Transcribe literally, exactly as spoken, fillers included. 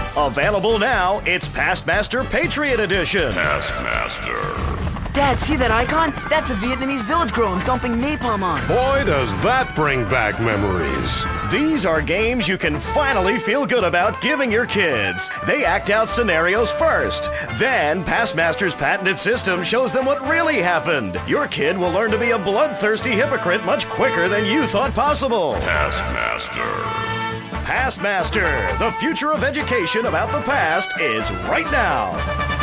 Available now, it's PastMaster Patriot Edition. PastMaster. Dad, see that icon? That's a Vietnamese village girl I'm dumping napalm on. Boy, does that bring back memories. These are games you can finally feel good about giving your kids. They act out scenarios first. Then, PastMaster's patented system shows them what really happened. Your kid will learn to be a bloodthirsty hypocrite much quicker than you thought possible. PastMaster. PastMaster, the future of education about the past, is right now.